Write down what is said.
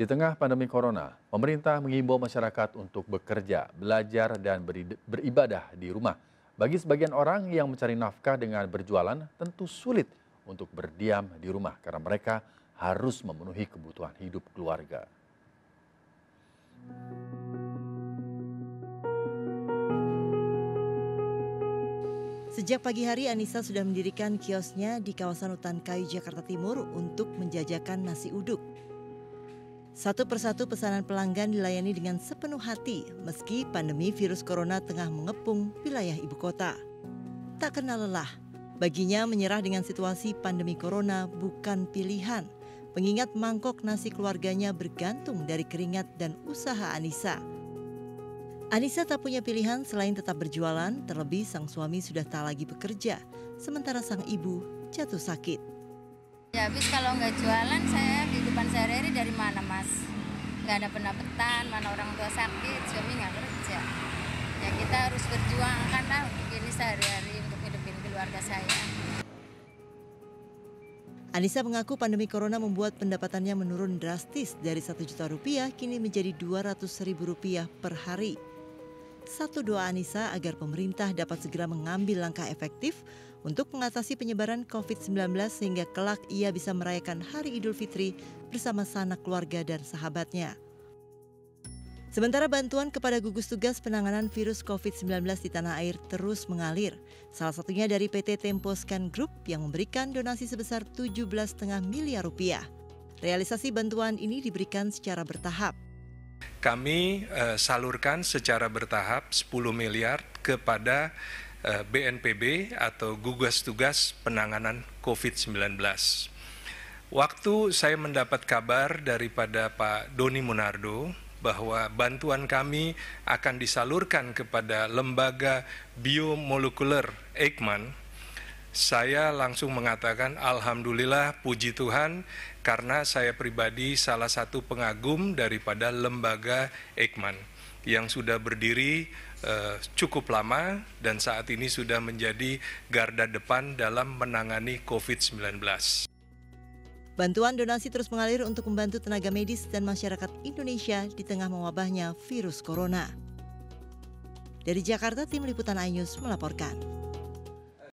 Di tengah pandemi corona, pemerintah mengimbau masyarakat untuk bekerja, belajar, dan beribadah di rumah. Bagi sebagian orang yang mencari nafkah dengan berjualan, tentu sulit untuk berdiam di rumah karena mereka harus memenuhi kebutuhan hidup keluarga. Sejak pagi hari, Anissa sudah mendirikan kiosnya di kawasan Hutan Kayu, Jakarta Timur untuk menjajakan nasi uduk. Satu persatu pesanan pelanggan dilayani dengan sepenuh hati meski pandemi virus corona tengah mengepung wilayah ibu kota. Tak kenal lelah, baginya menyerah dengan situasi pandemi corona bukan pilihan, mengingat mangkok nasi keluarganya bergantung dari keringat dan usaha Anissa. Anissa tak punya pilihan selain tetap berjualan, terlebih sang suami sudah tak lagi bekerja, sementara sang ibu jatuh sakit. Ya habis kalau nggak jualan, saya kehidupan sehari-hari dari mana mas? Nggak ada pendapatan, mana orang tua sakit, suami nggak kerja. Ya kita harus berjuang karena untuk ini sehari-hari, untuk hidupin keluarga saya. Anissa mengaku pandemi corona membuat pendapatannya menurun drastis dari Rp1 juta kini menjadi Rp200.000 per hari. Satu doa Anissa agar pemerintah dapat segera mengambil langkah efektif untuk mengatasi penyebaran COVID-19 sehingga kelak ia bisa merayakan Hari Idul Fitri bersama sanak keluarga dan sahabatnya. Sementara bantuan kepada gugus tugas penanganan virus COVID-19 di tanah air terus mengalir. Salah satunya dari PT Tempo Scan Group yang memberikan donasi sebesar Rp17,5 miliar. Realisasi bantuan ini diberikan secara bertahap. Kami salurkan secara bertahap 10 miliar kepada BNPB atau Gugus Tugas Penanganan COVID-19. Waktu saya mendapat kabar daripada Pak Doni Monardo bahwa bantuan kami akan disalurkan kepada lembaga biomolekuler Eijkman, saya langsung mengatakan alhamdulillah, puji Tuhan, karena saya pribadi salah satu pengagum daripada lembaga Eijkman yang sudah berdiri cukup lama dan saat ini sudah menjadi garda depan dalam menangani COVID-19. Bantuan donasi terus mengalir untuk membantu tenaga medis dan masyarakat Indonesia di tengah mewabahnya virus corona. Dari Jakarta, tim liputan iNews melaporkan.